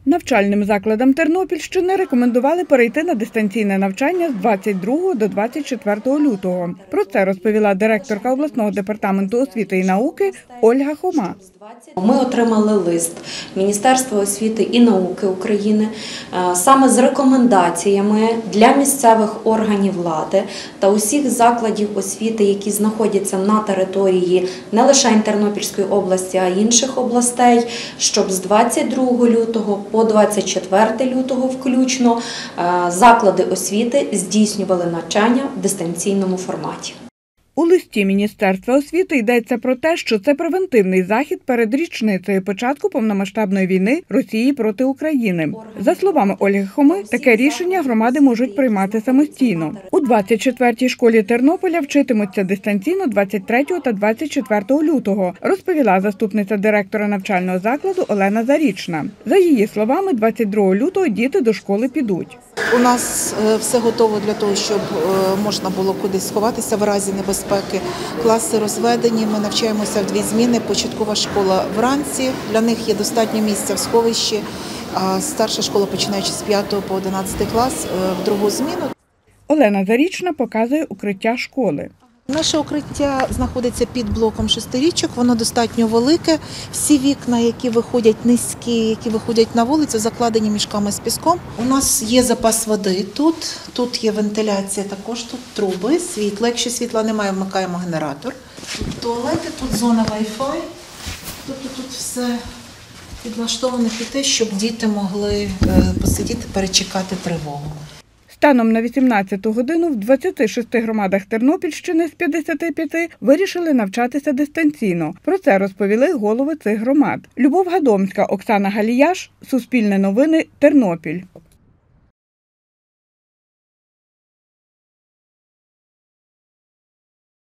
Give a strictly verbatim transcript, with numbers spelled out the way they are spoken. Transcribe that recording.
Навчальним закладам Тернопільщини рекомендували перейти на дистанційне навчання з двадцять другого до двадцять четвертого лютого. Про це розповіла директорка обласного департаменту освіти і науки Ольга Хома. Ми отримали лист Міністерства освіти і науки України саме з рекомендаціями для місцевих органів влади та усіх закладів освіти, які знаходяться на території не лише Тернопільської області, а й інших областей, щоб з двадцять другого лютого по двадцять четверте лютого включно заклади освіти здійснювали навчання в дистанційному форматі. У листі Міністерства освіти йдеться про те, що це превентивний захід перед річницею початку повномасштабної війни Росії проти України. За словами Ольги Хоми, таке рішення громади можуть приймати самостійно. У двадцять четвертій школі Тернополя вчитимуться дистанційно двадцять третього та двадцять четвертого лютого, розповіла заступниця директора навчального закладу Олена Зарічна. За її словами, двадцять другого лютого діти до школи підуть. У нас все готово для того, щоб можна було кудись сховатися в разі небезпеки. Класи розведені, ми навчаємося в дві зміни. Початкова школа вранці, для них є достатньо місця в сховищі, а старша школа, починаючи з п'ятого по одинадцятий клас, в другу зміну. Олена Зарічна показує укриття школи. Наше укриття знаходиться під блоком шестирічок, воно достатньо велике. Всі вікна, які виходять низькі, які виходять на вулицю, закладені мішками з піском. У нас є запас води тут, тут є вентиляція, також тут труби, світло. Якщо світла немає, вмикаємо генератор. Тут туалети, тут зона Wi-Fi, тобто тут все підлаштовано під те, щоб діти могли посидіти, перечекати тривогу. Станом на вісімнадцяту годину в двадцяти шести громадах Тернопільщини з п'ятдесяти п'яти вирішили навчатися дистанційно. Про це розповіли голови цих громад. Любов Гадомська, Оксана Галіяш, Суспільне новини, Тернопіль.